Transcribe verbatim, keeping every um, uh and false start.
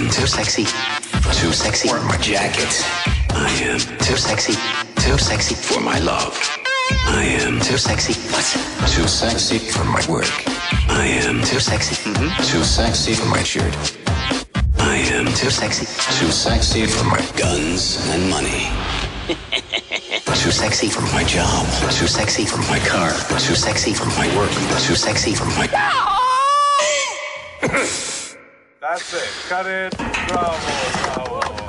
am too sexy. Too sexy for my jacket. I am too sexy. Too sexy for my love. I am too sexy. What? Too sexy for my work. I am Too sexy. Mm-hmm. too sexy for my shirt. I am Too sexy. too sexy for my guns and money. Too sexy For my job. Too sexy For my car. Too sexy For my work. Too sexy For my... That's it. Cut it. Bravo, bravo.